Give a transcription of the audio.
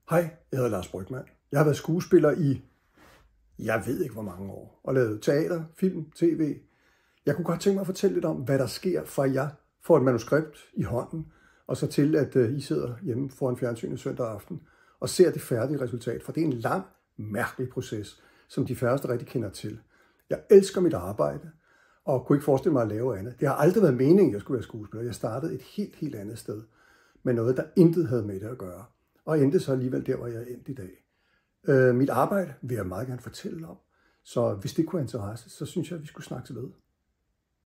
Hej, jeg hedder Lars Brygmann. Jeg har været skuespiller i, jeg ved ikke hvor mange år, og lavet teater, film, tv. Jeg kunne godt tænke mig at fortælle lidt om, hvad der sker, fra jeg får et manuskript i hånden, og så til, at I sidder hjemme foran fjernsynet søndag aften og ser det færdige resultat. For det er en lang, mærkelig proces, som de færreste rigtig kender til. Jeg elsker mit arbejde, og kunne ikke forestille mig at lave andet. Det har aldrig været meningen, at jeg skulle være skuespiller. Jeg startede et helt andet sted, med noget, der intet havde med det at gøre. Og endte så alligevel der, hvor jeg er endt i dag. Mit arbejde vil jeg meget gerne fortælle om. Så hvis det kunne have interesse, så synes jeg, at vi skulle snakke til ved.